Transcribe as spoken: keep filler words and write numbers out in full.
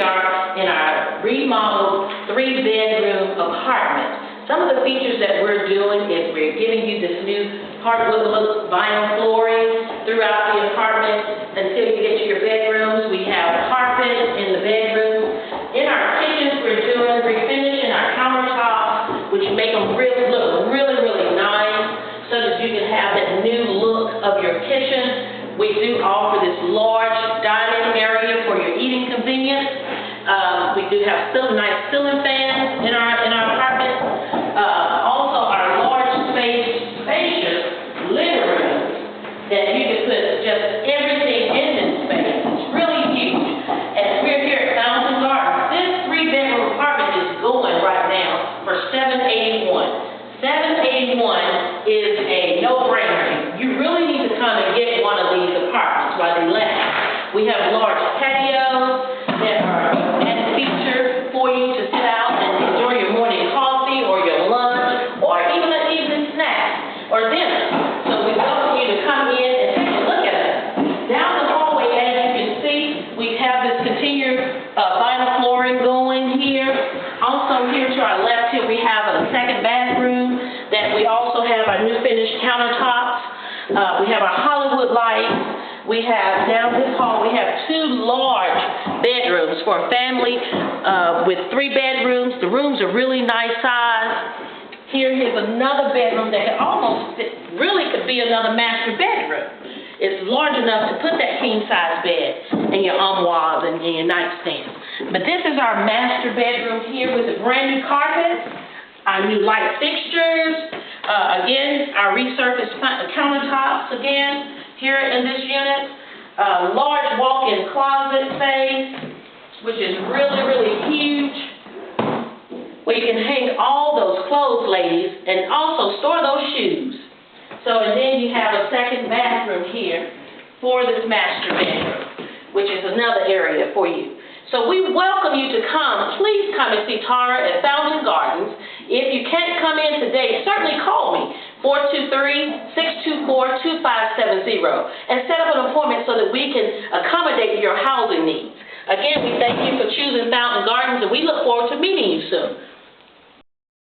we are in our remodeled three-bedroom apartment. Some of the features that we're doing is we're giving you this new hardwood look vinyl flooring throughout the apartment until you get to your bedrooms. We have carpet in the bedrooms. In our kitchens, we're doing refinishing our countertops, which make them really look really, really nice so that you can have that new look of your kitchen. We do offer this large dining area for your eating convenience. Uh, we do have still nice ceiling fans in our in our apartment. Uh, also, our large space, spacious living room that you can put just everything in this space. It's really huge. And we're here at Fountain Gardens. This three-bedroom apartment is going right now for seven eighty-one. seven eighty-one is a no-brainer. You really need to come and get one of these apartments while they last. We have large patios that are added feature for you to sit out and enjoy your morning coffee or your lunch or even an evening snack or dinner. So we welcome you to come in and take a look at us. Down the hallway, as you can see, we have this continued uh, vinyl flooring going here. Also here to our left here, we have a second bathroom that we also have our new finished countertops. Uh, we have our Hollywood lights. We have, down this hall, we have two large bedrooms for a family uh, with three bedrooms. The rooms are really nice size. Here is another bedroom that could almost fit, really could be another master bedroom. It's large enough to put that king-size bed and your armoires and, and your nightstands. But this is our master bedroom here with a brand new carpet, our new light fixtures, uh, again, our resurfaced countertops again here in this unit, uh, large walk-in closet space, which is really, really huge, where you can hang all those clothes, ladies, and also store those shoes. So, and then you have a second bathroom here for this master bedroom, which is another area for you. So we welcome you to come. Please come and see Tara at Fountain Gardens. If you can't come in today, certainly call me, four two three, six two four, two five seven zero, and set up an appointment so that we can accommodate your housing needs. Again, we thank you for choosing Fountain Gardens, and we look forward to meeting you soon.